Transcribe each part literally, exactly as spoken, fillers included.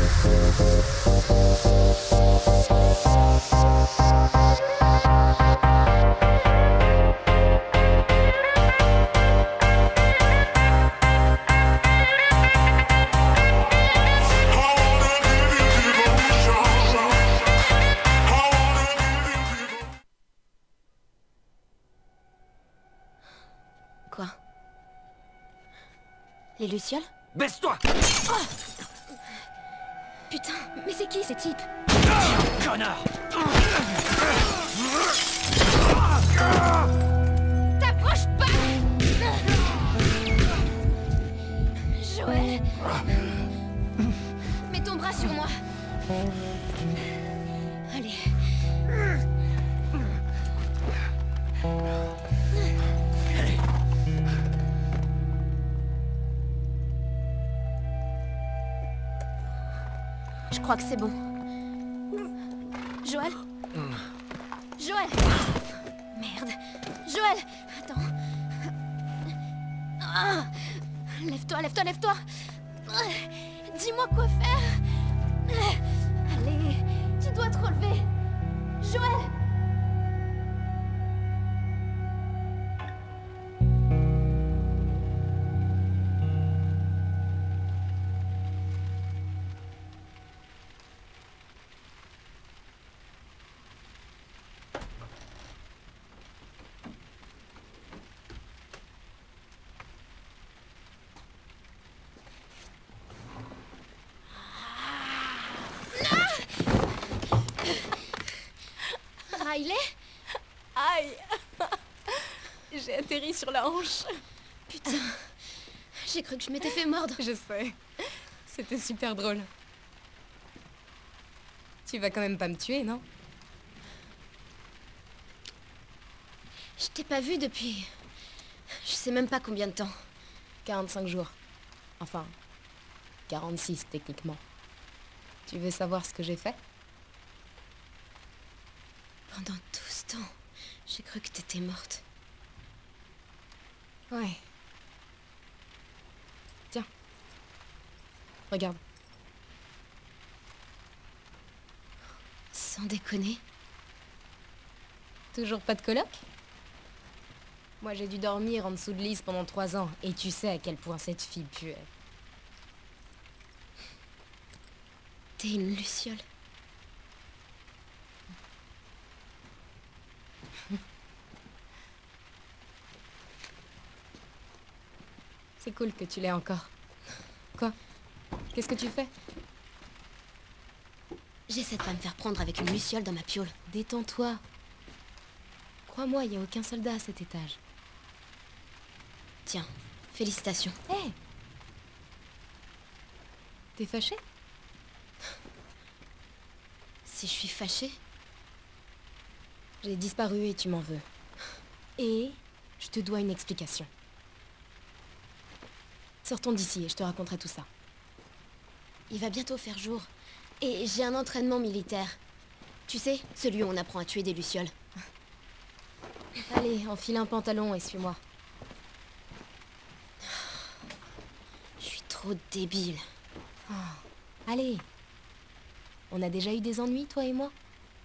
Quoi? Les Lucioles? Baisse-toi! Oh putain, mais c'est qui ces types? Connard! T'approches pas! Joël! Mets ton bras sur moi! Allez. Je crois que c'est bon. Joël? Joël! Merde. Joël! Attends. Ah, lève-toi, lève-toi, lève-toi! Dis-moi quoi faire! Allez, tu dois te relever! Joël! Riley? Aïe. J'ai atterri sur la hanche. Putain, j'ai cru que je m'étais fait mordre. Je sais. C'était super drôle. Tu vas quand même pas me tuer, non? Je t'ai pas vu depuis... Je sais même pas combien de temps. quarante-cinq jours. Enfin, quarante-six techniquement. Tu veux savoir ce que j'ai fait? Pendant tout ce temps, j'ai cru que t'étais morte. Ouais. Tiens. Regarde. Sans déconner. Toujours pas de coloc? Moi j'ai dû dormir en dessous de Lise pendant trois ans, et tu sais à quel point cette fille puait. T'es une luciole. C'est cool que tu l'aies encore. Quoi? Qu'est-ce que tu fais? J'essaie de pas me faire prendre avec une luciole dans ma piole. Détends-toi. Crois-moi, il n'y a aucun soldat à cet étage. Tiens, félicitations. Hé! Hey! T'es fâché? Si je suis fâchée? J'ai disparu et tu m'en veux. Et je te dois une explication. Sortons d'ici et je te raconterai tout ça. Il va bientôt faire jour. Et j'ai un entraînement militaire. Tu sais, celui où on apprend à tuer des lucioles. Allez, enfile un pantalon et suis-moi. Je suis trop débile. Oh, allez. On a déjà eu des ennuis, toi et moi?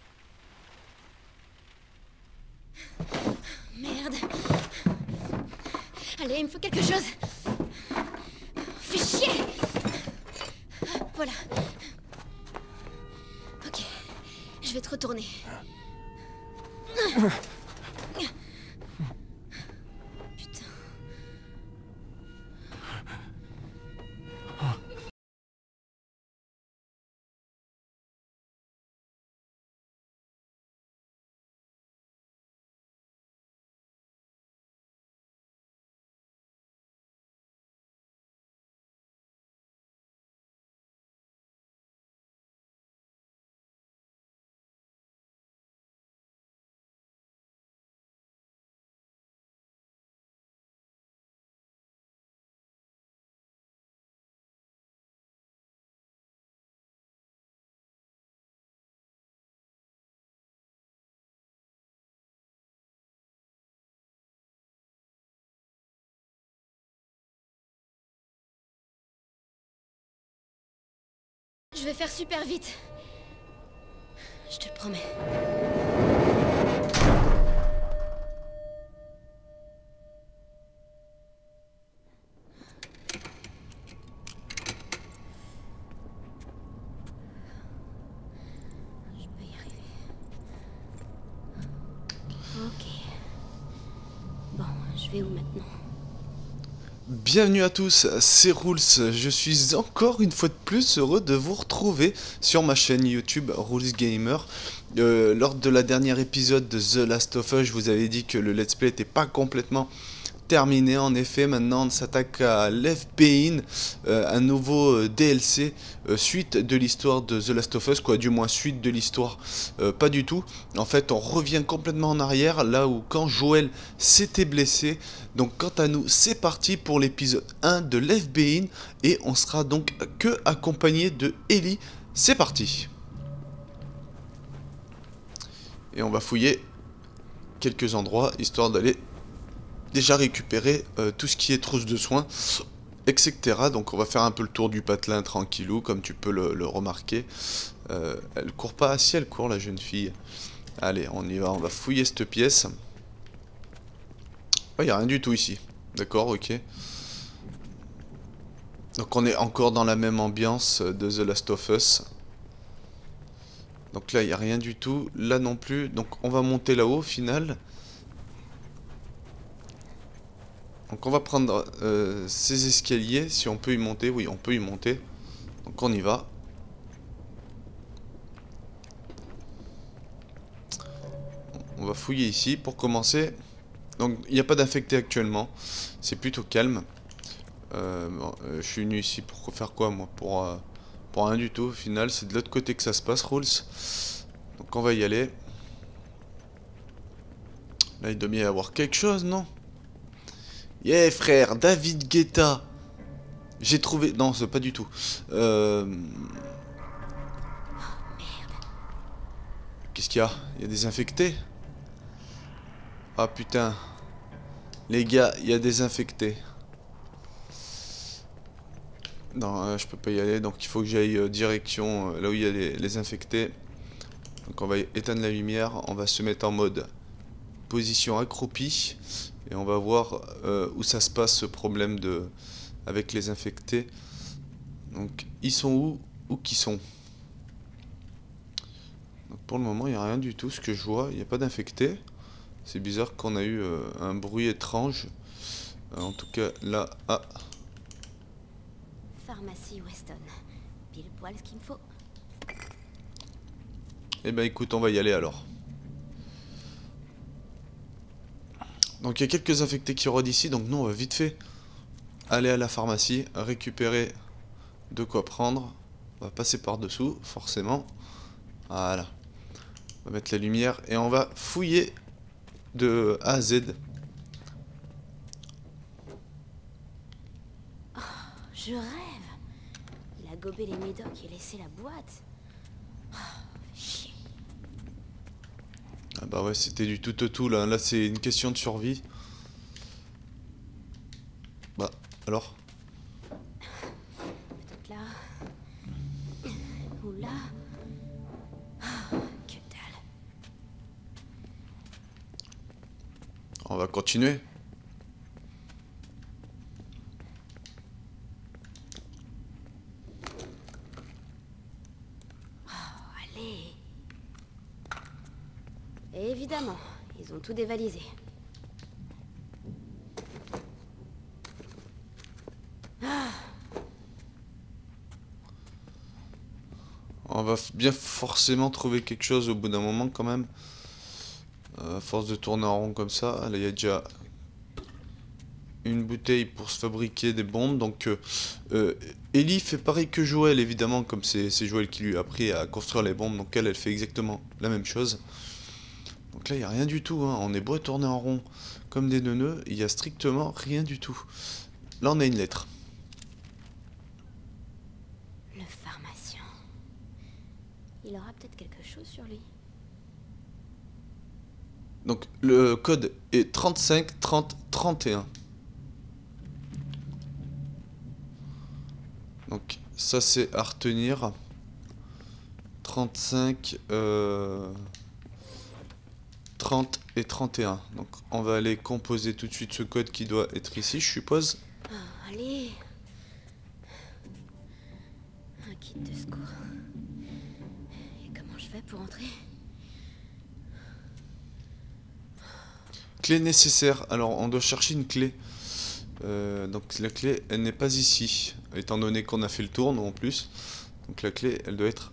Merde. Allez, il me faut quelque chose. Fais chier. Voilà. Ok. Je vais te retourner. Je vais faire super vite. Je te le promets. Je peux y arriver. Ok. Bon, je vais où maintenant? Bienvenue à tous, c'est Rules, je suis encore une fois de plus heureux de vous retrouver sur ma chaîne YouTube Rules Gamer. Euh, lors de la dernière épisode de The Last of Us, je vous avais dit que le let's play n'était pas complètement terminé. En effet, maintenant on s'attaque à Left Behind, euh, un nouveau euh, D L C, euh, suite de l'histoire de The Last of Us, quoi, du moins suite de l'histoire, euh, pas du tout. En fait, on revient complètement en arrière, là où quand Joel s'était blessé. Donc quant à nous, c'est parti pour l'épisode un de Left Behind, et on sera donc que accompagné de Ellie. C'est parti. Et on va fouiller quelques endroits, histoire d'aller déjà récupérer euh, tout ce qui est trousse de soins, et cetera. Donc on va faire un peu le tour du patelin tranquillou, comme tu peux le, le remarquer. Euh, elle court pas, si elle court la jeune fille. Allez, on y va, on va fouiller cette pièce. Il n'y a rien du tout ici. D'accord, ok. Donc on est encore dans la même ambiance de The Last of Us. Donc là, il n'y a rien du tout. Là non plus. Donc on va monter là-haut au final. Donc on va prendre euh, ces escaliers, si on peut y monter. Oui, on peut y monter. Donc on y va. On va fouiller ici pour commencer. Donc il n'y a pas d'infecté actuellement. C'est plutôt calme. Euh, bon, euh, je suis venu ici pour faire quoi moi? Pour, euh, pour rien du tout au final. C'est de l'autre côté que ça se passe, Rules. Donc on va y aller. Là il doit bien y avoir quelque chose, non? Yeah frère, David Guetta. J'ai trouvé... Non, c'est pas du tout. Euh... Qu'est-ce qu'il y a? Il y a des infectés? Ah putain. Les gars, il y a des infectés. Non, euh, je peux pas y aller, donc il faut que j'aille euh, direction euh, là où il y a les, les infectés. Donc on va éteindre la lumière, on va se mettre en mode position accroupie. Et on va voir euh, où ça se passe ce problème de avec les infectés. Donc ils sont où? Où qu'ils sont? Donc, pour le moment il n'y a rien du tout, ce que je vois, il n'y a pas d'infectés. C'est bizarre qu'on a eu euh, un bruit étrange. Euh, en tout cas là... Ah. Pharmacie Weston. Pile poil ce qu'il me faut. Eh ben écoute, on va y aller alors. Donc il y a quelques infectés qui rôdent ici, donc nous on va vite fait aller à la pharmacie, récupérer de quoi prendre. On va passer par dessous, forcément. Voilà. On va mettre la lumière et on va fouiller de A à Z. Oh, je rêve. Il a gobé les médocs et laissé la boîte. Oh, chier. Ah bah ouais, c'était du tout au tout là. Là c'est une question de survie. Bah, alors? Peut-être là. Ou là. Oh, que dalle. On va continuer. Oh, allez. Et évidemment, ils ont tout dévalisé. On va bien forcément trouver quelque chose au bout d'un moment quand même. Euh, à force de tourner en rond comme ça. Là il y a déjà une bouteille pour se fabriquer des bombes. Donc euh, euh, Ellie fait pareil que Joel évidemment, comme c'est Joel qui lui a appris à construire les bombes. Donc elle, elle fait exactement la même chose. Donc là il n'y a rien du tout, hein. On est beau à tourner en rond comme des neuneux, il n'y a strictement rien du tout. Là on a une lettre. Le pharmacien. Il aura peut-être quelque chose sur lui. Donc le code est trente-cinq trente trente et un. Donc ça c'est à retenir. trente-cinq, euh, trente et trente et un. Donc on va aller composer tout de suite ce code qui doit être ici, je suppose. Oh, allez. Un kit de secours. Et comment je fais pour entrer? Clé nécessaire. Alors on doit chercher une clé. Euh, donc la clé, elle n'est pas ici. Étant donné qu'on a fait le tour, nous en plus. Donc la clé, elle doit être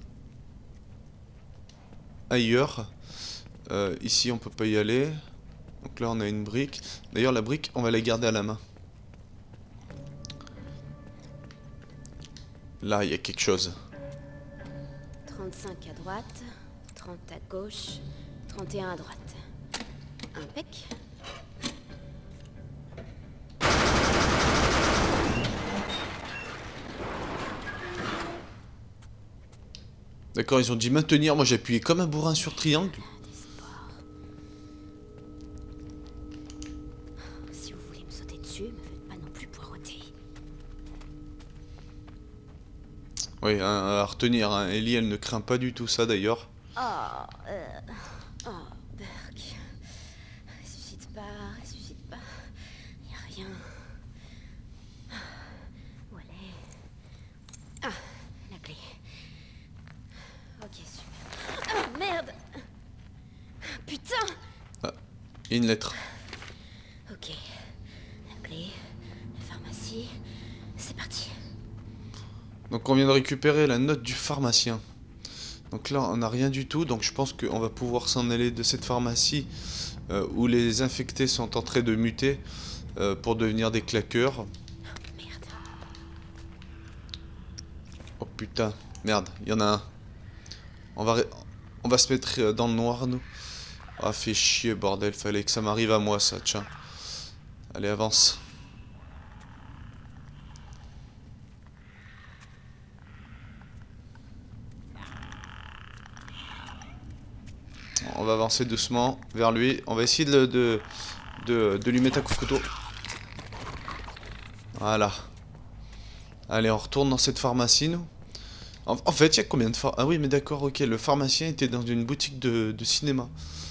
ailleurs. Euh, ici, on peut pas y aller. Donc là, on a une brique. D'ailleurs, la brique, on va la garder à la main. Là, il y a quelque chose. trente-cinq à droite, trente à gauche, trente et un à droite. Impec. D'accord, ils ont dit maintenir. Moi, j'ai appuyé comme un bourrin sur triangle. Des sports. Si vous voulez me sauter dessus, me faites pas non plus poireauter. Oui, hein, à retenir. Hein. Ellie, elle ne craint pas du tout ça, d'ailleurs. Oh, euh... Oh, Burke. Ressuscite pas, ressuscite pas. Y a rien. Où elle est? Ah, la clé. Ok, super. Ah, merde! Putain! Il y a une lettre. Ok. La clé, la pharmacie. C'est parti. Donc on vient de récupérer la note du pharmacien. Donc là on n'a rien du tout, donc je pense qu'on va pouvoir s'en aller de cette pharmacie euh, où les infectés sont en train de muter euh, pour devenir des claqueurs. Merde. Oh putain, merde, il y en a un. On va, on va se mettre dans le noir nous. Ah fait chier bordel, fallait que ça m'arrive à moi ça, tiens. Allez avance. On va avancer doucement vers lui. On va essayer de, de, de, de lui mettre un coup de couteau. Voilà. Allez, on retourne dans cette pharmacie, nous. En, en fait, il y a combien de pharmacies? Ah oui, mais d'accord, ok. Le pharmacien était dans une boutique de, de cinéma.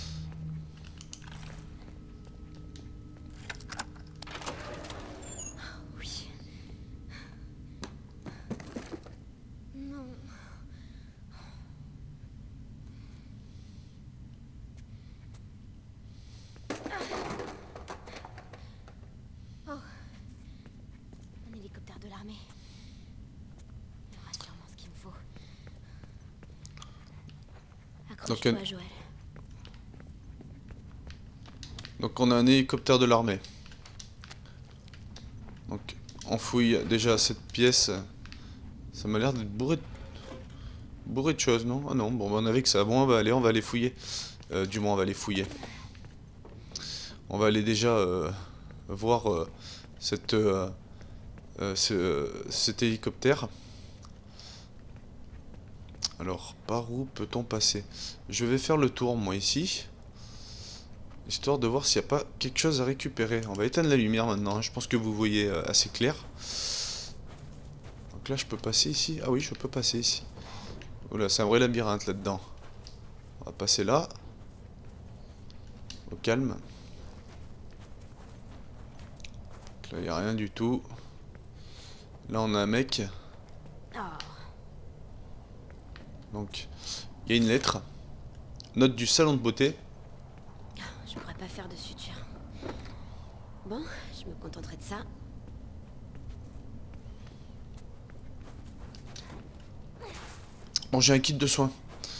Oui. Non. Oh. Un hélicoptère de l'armée. Il y aura sûrement ce qu'il me faut. Accroche-toi, Donc, un- Joël. Donc on a un hélicoptère de l'armée. Donc on fouille déjà cette pièce. Ça m'a l'air d'être bourré de... bourré de choses, non? Ah non, bon on avait que ça. Bon on va aller, on va aller fouiller. Euh, du moins on va aller fouiller. On va aller déjà euh, voir euh, cette, euh, euh, ce, cet hélicoptère. Alors par où peut-on passer? Je vais faire le tour moi ici. Histoire de voir s'il n'y a pas quelque chose à récupérer. On va éteindre la lumière maintenant, hein. Je pense que vous voyez euh, assez clair. Donc là je peux passer ici. Ah oui je peux passer ici. Oula c'est un vrai labyrinthe là-dedans. On va passer là. Au calme. Donc là il n'y a rien du tout. Là on a un mec. Oh. Donc il y a une lettre. Note du salon de beauté. Je pourrais pas faire de suture. Bon, je me contenterai de ça. Bon j'ai un kit de soins.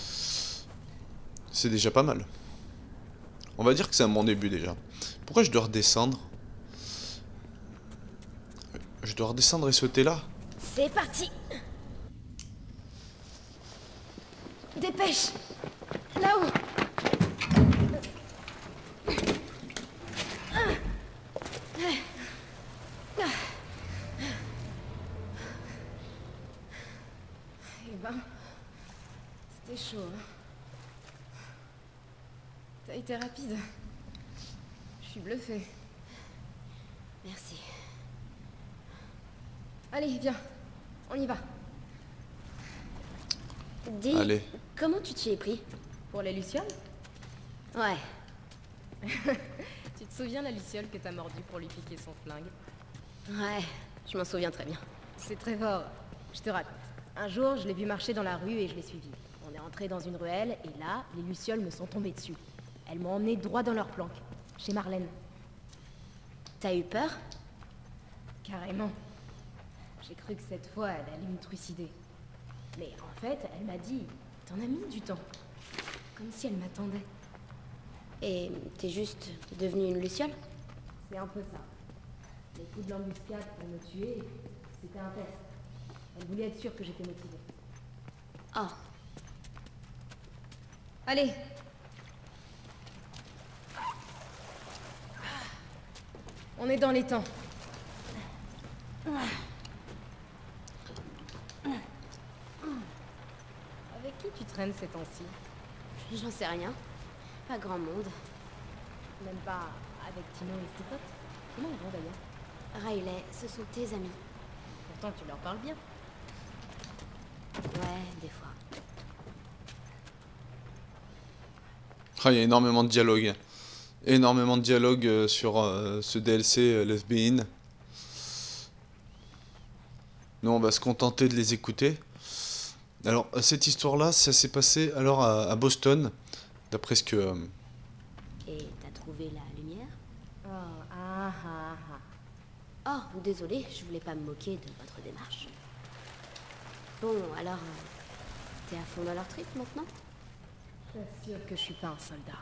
C'est déjà pas mal. On va dire que c'est un bon début déjà. Pourquoi je dois redescendre? Je dois redescendre et sauter là? C'est parti. Dépêche. Là-haut. Eh ben, c'était chaud, hein. T'as été rapide. Je suis bluffée. Merci. Allez, viens. On y va. Dis, Allez. comment tu t'y es pris? Pour les lucioles? Ouais. Tu te souviens la luciole que t'as mordue pour lui piquer son flingue? Ouais, je m'en souviens très bien. C'est très fort. Je te raconte. Un jour, je l'ai vu marcher dans la rue et je l'ai suivi. On est entré dans une ruelle et là, les lucioles me sont tombées dessus. Elles m'ont emmené droit dans leur planque, chez Marlène. T'as eu peur? Carrément. J'ai cru que cette fois, elle allait me trucider. Mais en fait, elle m'a dit, t'en as mis du temps. Comme si elle m'attendait. Et t'es juste devenue une luciole? C'est un peu ça. Les coups de l'embuscade pour me tuer, c'était un test. Elle voulait être sûre que j'étais motivée. Oh. Allez. On est dans les temps. Avec qui tu traînes ces temps-ci? J'en sais rien. Pas grand monde. Même pas avec Tino et ses potes? Comment ils vont d'ailleurs? Riley, ce sont tes amis. Pourtant tu leur parles bien. Ouais, des fois. Ah, il y a énormément de dialogue. Énormément de dialogue euh, sur euh, ce D L C euh, Left Behind. Nous, on va se contenter de les écouter. Alors, cette histoire-là, ça s'est passé alors à, à Boston, d'après ce que... euh, Et t'as trouvé la lumière? Oh, ah ah ah. Oh, désolé, je voulais pas me moquer de votre démarche. Bon, alors, euh, t'es à fond dans leur trip maintenant? T'assures que je suis pas un soldat.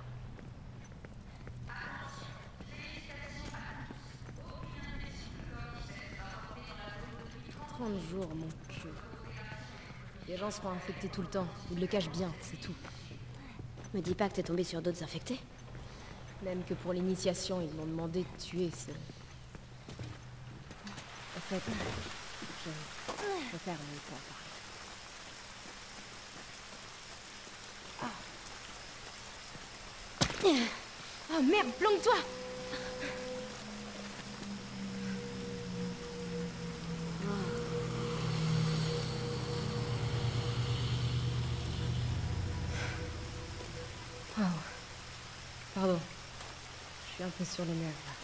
trente jours, mon cul. Les gens seront infectés tout le temps. Ils le cachent bien, c'est tout. Me dis pas que t'es tombé sur d'autres infectés. Même que pour l'initiation, ils m'ont demandé de tuer ce... En fait, je préfère ne pas en parler. Ah merde, planque-toi! Oh. Pardon. Je suis un peu sur les nerfs là.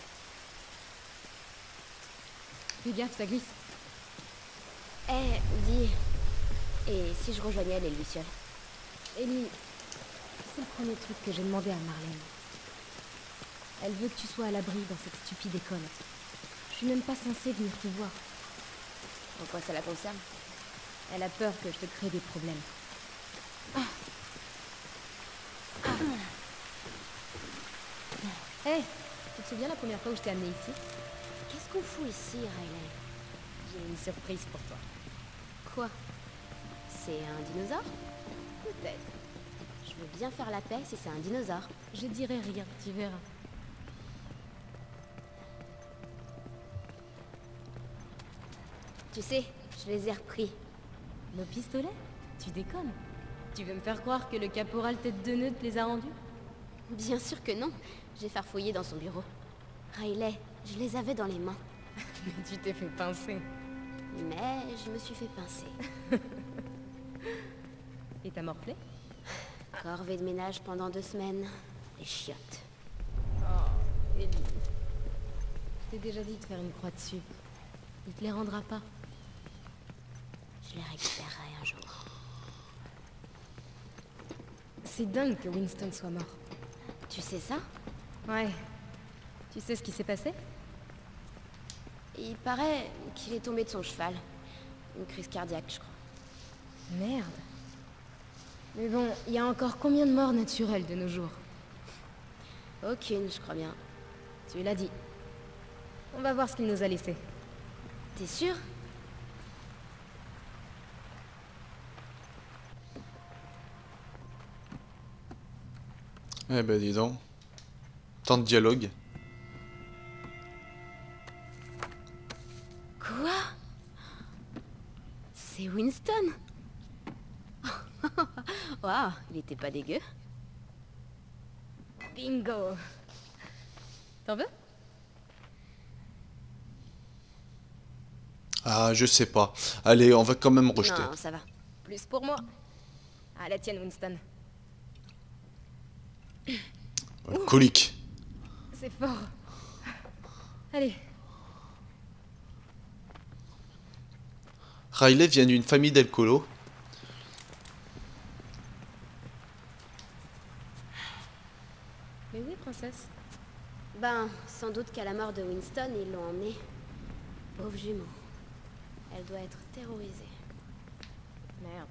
Fais gaffe, ça glisse. Eh, dis... Et si je rejoignais les lucioles? Ellie, c'est le premier truc que j'ai demandé à Marlène. Elle veut que tu sois à l'abri dans cette stupide école. Je suis même pas censée venir te voir. En quoi ça la concerne? Elle a peur que je te crée des problèmes. Ah. Ah. Hey, tu te souviens la première fois où je t'ai amenée ici? Qu'est-ce qu'on fout ici, Riley? J'ai une surprise pour toi. Quoi? C'est un dinosaure? Peut-être. Je veux bien faire la paix si c'est un dinosaure. Je dirai rien, tu verras. Tu sais, je les ai repris. Nos pistolets? Tu déconnes? Tu veux me faire croire que le caporal tête de nœud te les a rendus? Bien sûr que non. J'ai farfouillé dans son bureau. Riley, je les avais dans les mains. Mais tu t'es fait pincer. Mais je me suis fait pincer. Et t'as morflé? Corvée de ménage pendant deux semaines. Les chiottes. Oh, Ellie. Je t'ai déjà dit de faire une croix dessus. Il te les rendra pas. Je les récupérerai un jour. C'est dingue que Winston soit mort. Tu sais ça? Ouais. Tu sais ce qui s'est passé? Il paraît qu'il est tombé de son cheval. Une crise cardiaque, je crois. Merde. Mais bon, il y a encore combien de morts naturelles de nos jours? Aucune, je crois bien. Tu l'as dit. On va voir ce qu'il nous a laissé. T'es sûr? Eh ben dis donc. Tant de dialogue. Quoi? C'est Winston? Waouh, il était pas dégueu. Bingo. T'en veux? Ah, je sais pas. Allez, on va quand même rejeter. Non, ça va. Plus pour moi. À la tienne, Winston. Colique. C'est fort. Allez. Riley vient d'une famille d'alcoolos. Mais oui, princesse. Ben, sans doute qu'à la mort de Winston, ils l'ont emmenée. Pauvre jument. Elle doit être terrorisée. Merde.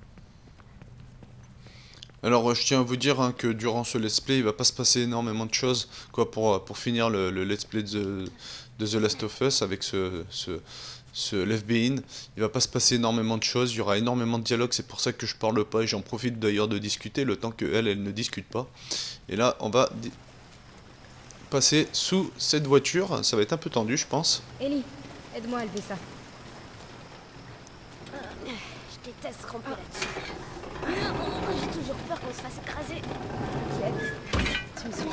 Alors je tiens à vous dire hein, que durant ce let's play il va pas se passer énormément de choses quoi pour, pour finir le, le let's play de, de The Last of Us avec ce, ce, ce Left Behind. Il va pas se passer énormément de choses, il y aura énormément de dialogues, c'est pour ça que je parle pas et j'en profite d'ailleurs de discuter le temps que elle, elle ne discute pas. Et là on va passer sous cette voiture, ça va être un peu tendu je pense. Ellie, aide-moi à lever ça. Je déteste ramper là-dessus. J'ai toujours peur qu'on se fasse écraser. T'inquiète. Tu me suis.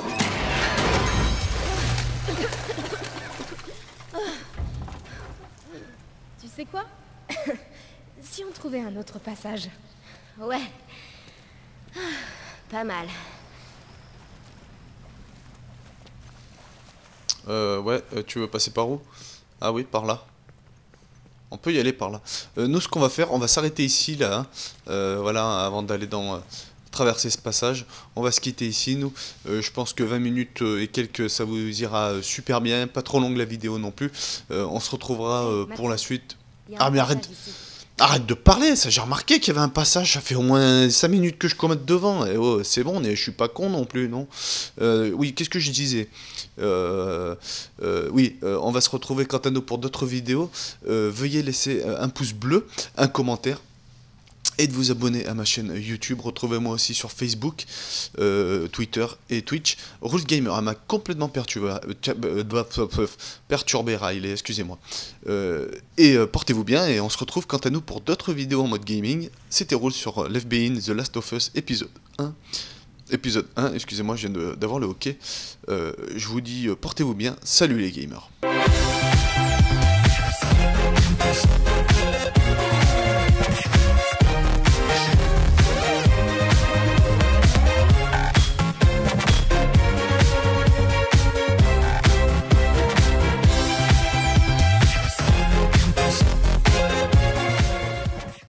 Tu sais quoi? Si on trouvait un autre passage. Ouais. Pas mal. Euh ouais, euh, tu veux passer par où? Ah oui, par là. On peut y aller par là. Euh, nous, ce qu'on va faire, on va s'arrêter ici, là. Hein. Euh, voilà, avant d'aller dans euh, traverser ce passage. On va se quitter ici, nous. Euh, je pense que vingt minutes euh, et quelques, ça vous ira euh, super bien. Pas trop longue la vidéo non plus. Euh, on se retrouvera euh, pour la suite. Ah, mais arrête, arrête de parler, ça. J'ai remarqué qu'il y avait un passage. Ça fait au moins cinq minutes que je commette devant. Et oh, c'est bon, je suis pas con non plus, non. Euh, oui, qu'est-ce que je disais? Euh, euh, oui, euh, on va se retrouver quant à nous pour d'autres vidéos. Euh, veuillez laisser un pouce bleu, un commentaire et de vous abonner à ma chaîne YouTube. Retrouvez-moi aussi sur Facebook, euh, Twitter et Twitch. Rules Gamer m'a complètement perturbé, perturbé Riley, excusez-moi. Euh, et euh, portez-vous bien et on se retrouve quant à nous pour d'autres vidéos en mode gaming. C'était Rules sur Left Behind, The Last of Us, épisode un. Épisode un, excusez-moi, je viens d'avoir le hockey. Euh, je vous dis, euh, portez-vous bien. Salut les gamers.